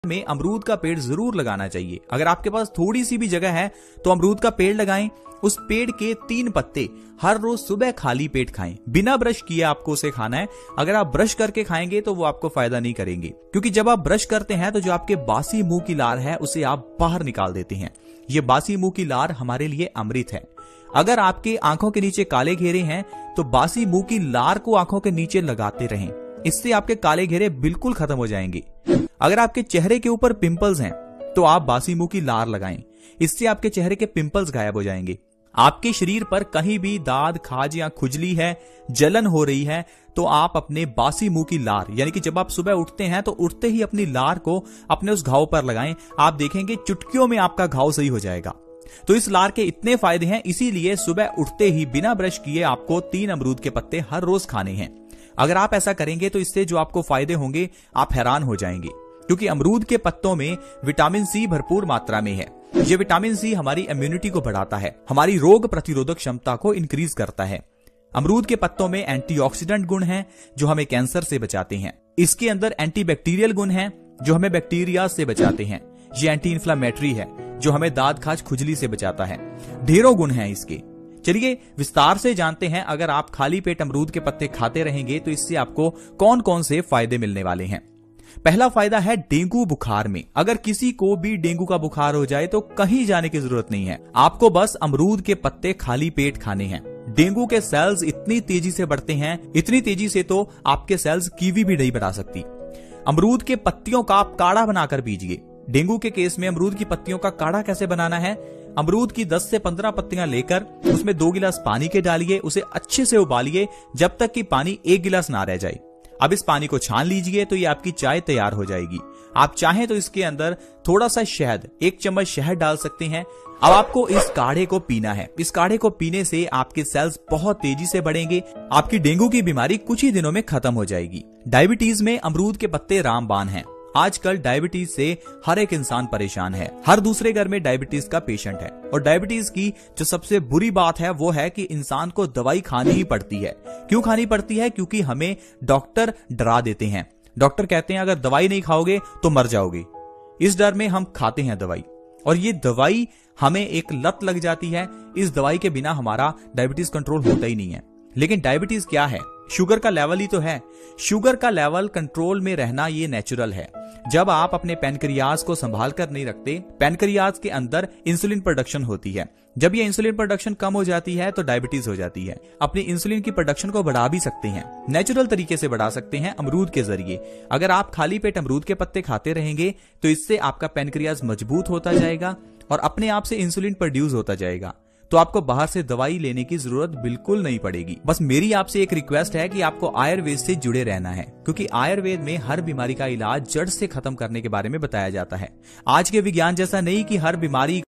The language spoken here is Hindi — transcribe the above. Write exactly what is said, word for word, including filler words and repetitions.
में अमरूद का पेड़ जरूर लगाना चाहिए। अगर आपके पास थोड़ी सी भी जगह है तो अमरूद का पेड़ लगाएं। उस पेड़ के तीन पत्ते हर रोज सुबह खाली पेट खाएं। बिना ब्रश किए आपको उसे खाना है। अगर आप ब्रश करके खाएंगे तो वो आपको फायदा नहीं करेंगे, क्योंकि जब आप ब्रश करते हैं तो जो आपके बासी मुंह की लार है उसे आप बाहर निकाल देते हैं। ये बासी मुंह की लार हमारे लिए अमृत है। अगर आपके आंखों के नीचे काले घेरे हैं तो बासी मुंह की लार को आंखों के नीचे लगाते रहें, इससे आपके काले घेरे बिल्कुल खत्म हो जाएंगे। अगर आपके चेहरे के ऊपर पिंपल्स हैं तो आप बासी मुंह की लार लगाएं, इससे आपके चेहरे के पिंपल्स गायब हो जाएंगे। आपके शरीर पर कहीं भी दाद, खाज या खुजली है, जलन हो रही है, तो आप अपने बासी मुंह की लार, यानी कि जब आप सुबह उठते हैं तो उठते ही अपनी लार को अपने उस घाव पर लगाएं। आप देखेंगे चुटकियों में आपका घाव सही हो जाएगा। तो इस लार के इतने फायदे हैं, इसीलिए सुबह उठते ही बिना ब्रश किए आपको तीन अमरूद के पत्ते हर रोज खाने हैं। अगर आप ऐसा करेंगे तो इससे जो आपको फायदे होंगे आप हैरान हो जाएंगे, क्योंकि अमरूद के पत्तों में विटामिन सी भरपूर मात्रा में है। ये विटामिन सी हमारी इम्यूनिटी को बढ़ाता है, हमारी रोग प्रतिरोधक क्षमता को इंक्रीज करता है। अमरूद के पत्तों में एंटीऑक्सीडेंट गुण हैं जो हमें कैंसर से बचाते हैं। इसके अंदर एंटीबैक्टीरियल गुण हैं जो हमें बैक्टीरिया से बचाते हैं। ये एंटी इन्फ्लामेटरी है जो हमें दाद, खाज, खुजली से बचाता है। ढेरों गुण हैं इसके। चलिए विस्तार से जानते हैं, अगर आप खाली पेट अमरूद के पत्ते खाते रहेंगे तो इससे आपको कौन कौन से फायदे मिलने वाले हैं। पहला फायदा है डेंगू बुखार में। अगर किसी को भी डेंगू का बुखार हो जाए तो कहीं जाने की जरूरत नहीं है, आपको बस अमरूद के पत्ते खाली पेट खाने हैं। डेंगू के सेल्स इतनी तेजी से बढ़ते हैं, इतनी तेजी से तो आपके सेल्स कीवी भी नहीं बना सकती। अमरूद के पत्तियों का आप काढ़ा बनाकर पीजिए। डेंगू के केस में अमरूद की पत्तियों का काढ़ा कैसे बनाना है? अमरूद की दस से पंद्रह पत्तियां लेकर उसमें दो गिलास पानी के डालिए, उसे अच्छे से उबालिए जब तक कि पानी एक गिलास ना रह जाए। अब इस पानी को छान लीजिए तो ये आपकी चाय तैयार हो जाएगी। आप चाहें तो इसके अंदर थोड़ा सा शहद, एक चम्मच शहद डाल सकते हैं। अब आपको इस काढ़े को पीना है। इस काढ़े को पीने से आपके सेल्स बहुत तेजी से बढ़ेंगे। आपकी डेंगू की बीमारी कुछ ही दिनों में खत्म हो जाएगी। डायबिटीज में अमरूद के पत्ते रामबाण हैं। आजकल डायबिटीज से हर एक इंसान परेशान है। हर दूसरे घर में डायबिटीज का पेशेंट है। और डायबिटीज की जो सबसे बुरी बात है वो है कि इंसान को दवाई खानी ही पड़ती है। क्यों खानी पड़ती है? क्योंकि हमें डॉक्टर डरा देते हैं। डॉक्टर कहते हैं अगर दवाई नहीं खाओगे तो मर जाओगे। इस डर में हम खाते हैं दवाई, और ये दवाई हमें एक लत लग जाती है। इस दवाई के बिना हमारा डायबिटीज कंट्रोल होता ही नहीं है। लेकिन डायबिटीज क्या है? शुगर का लेवल ही तो है। शुगर का लेवल कंट्रोल में रहना ये नेचुरल है। जब आप अपने पैनक्रियाज को संभाल कर नहीं रखते, पैनक्रियाज के अंदर इंसुलिन प्रोडक्शन होती है। जब ये इंसुलिन प्रोडक्शन कम हो जाती है तो डायबिटीज हो जाती है। अपनी इंसुलिन की प्रोडक्शन को बढ़ा भी सकते हैं, नेचुरल तरीके से बढ़ा सकते हैं अमरूद के जरिए। अगर आप खाली पेट अमरूद के पत्ते खाते रहेंगे तो इससे आपका पैनक्रियाज मजबूत होता जाएगा और अपने आप से इंसुलिन प्रोड्यूस होता जाएगा। तो आपको बाहर से दवाई लेने की जरूरत बिल्कुल नहीं पड़ेगी। बस मेरी आपसे एक रिक्वेस्ट है कि आपको आयुर्वेद से जुड़े रहना है, क्योंकि आयुर्वेद में हर बीमारी का इलाज जड़ से खत्म करने के बारे में बताया जाता है। आज के विज्ञान जैसा नहीं कि हर बीमारी